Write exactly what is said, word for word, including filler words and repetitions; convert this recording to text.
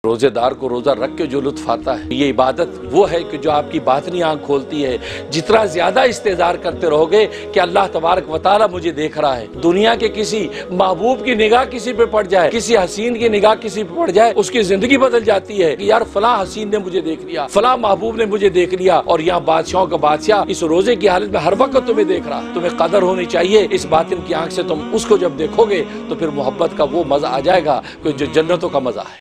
रोजेदार को रोजा रख के जो लुत्फ आता है, ये इबादत वो है कि जो आपकी बातनी आंख खोलती है। जितना ज्यादा इस्तेजार करते रहोगे कि अल्लाह तबारक व तआला मुझे देख रहा है, दुनिया के किसी महबूब की निगाह किसी पे पड़ जाए, किसी हसीन की निगाह किसी पे पड़ जाए, उसकी जिंदगी बदल जाती है कि यार फला हसीन ने मुझे देख लिया, फला महबूब ने मुझे देख लिया। और यहाँ बादशाहों का बादशाह इस रोजे की हालत में हर वक्त तुम्हें देख रहा है। तुम्हें कदर होनी चाहिए इस बातिन की आंख से। तुम उसको जब देखोगे तो फिर मोहब्बत का वो मजा आ जाएगा जो जन्नतों का मजा है।